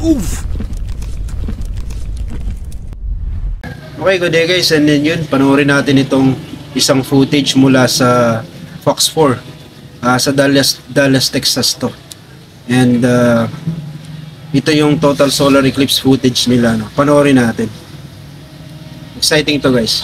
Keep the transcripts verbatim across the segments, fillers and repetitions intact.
Oof! Okay, good day guys, and then yun, panoorin natin itong isang footage mula sa Fox four uh, sa Dallas, Dallas, Texas to. And uh, ito yung total solar eclipse footage nila, no? Panoorin natin. Exciting to guys.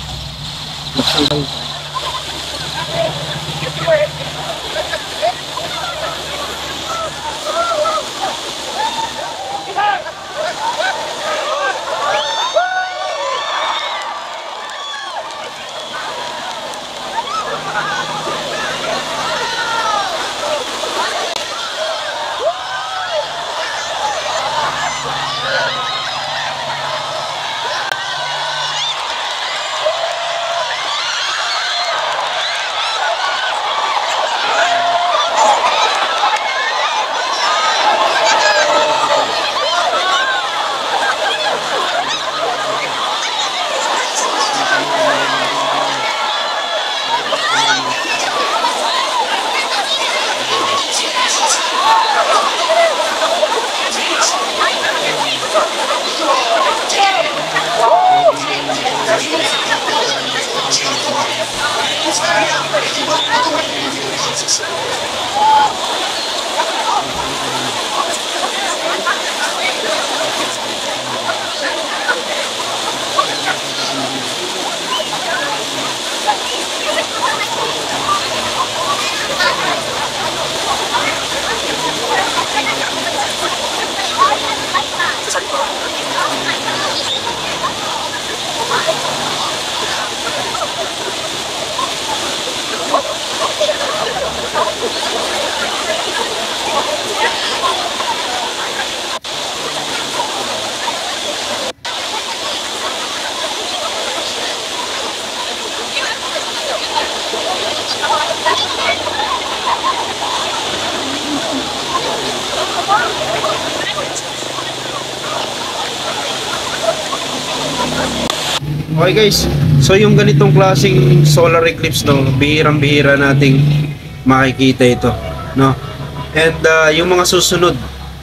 Okay guys, so yung ganitong klaseng solar eclipse, no, bihirang-bihira nating makikita ito, no. And uh, yung mga susunod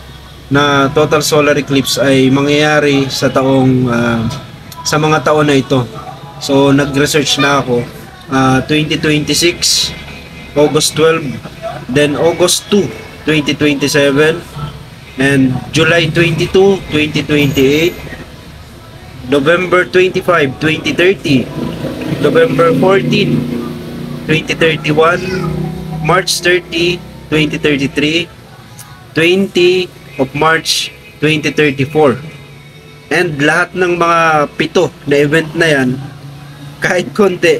na total solar eclipse ay mangyayari sa taong uh, sa mga taon na ito. So nag-research na ako, uh, twenty twenty-six, August twelve, then August two, twenty twenty-seven, and July twenty-two, twenty twenty-eight, November twenty-five, twenty thirty, November fourteen, twenty thirty-one, March thirty, twenty thirty-three, twenty of March twenty thirty-four. And lahat ng mga pito na event na yan, kahit konti,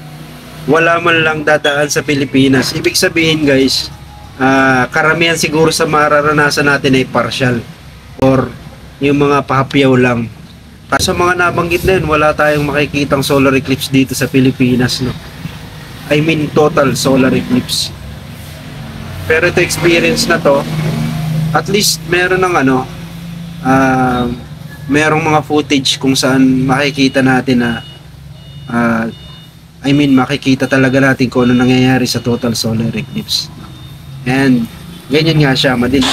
wala man lang dadaan sa Pilipinas. Ibig sabihin guys, uh, karamihan siguro sa mararanasan natin ay partial or yung mga pahapyaw lang. Sa mga nabanggit na yun, wala tayong makikitang solar eclipse dito sa Pilipinas, no? I mean total solar eclipse. Pero ito experience na to, at least meron ng ano, uh, merong mga footage kung saan makikita natin na uh, I mean makikita talaga natin kung ano nangyayari sa total solar eclipse. And ganyan nga siya, madali.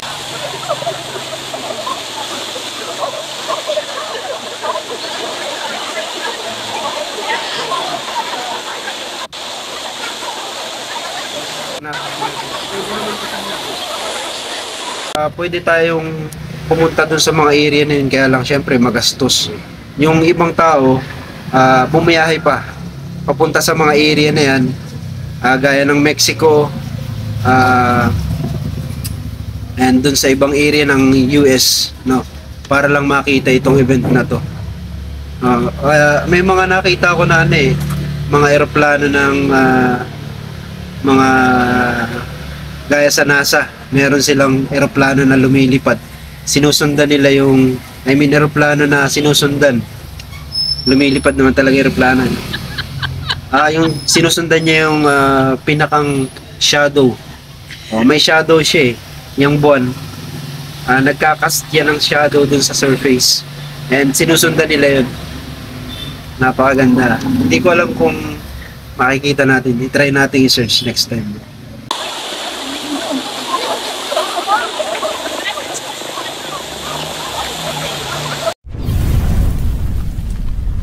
Uh, pwede tayong pumunta dun sa mga area na yun, kaya lang syempre magastos. Yung ibang tao uh, bumiyahe pa papunta sa mga area na yan, uh, gaya ng Mexico, uh, and dun sa ibang area ng U S, no, para lang makita itong event na to. uh, uh, may mga nakita ko na ano eh, mga eroplano ng uh, mga gaya sa NASA, meron silang eroplano na lumilipad, sinusundan nila yung, I mean eroplano na sinusundan, lumilipad naman talaga eroplano. Ah, yung sinusundan niya yung uh, pinakang shadow. Oh, may shadow siya eh, yung buwan. Ah, nagkakast yan ng shadow dun sa surface. And sinusundan nila yun. Napakaganda. Hindi ko alam kung makikita natin. I-try natin i-search next time.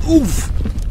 Oof!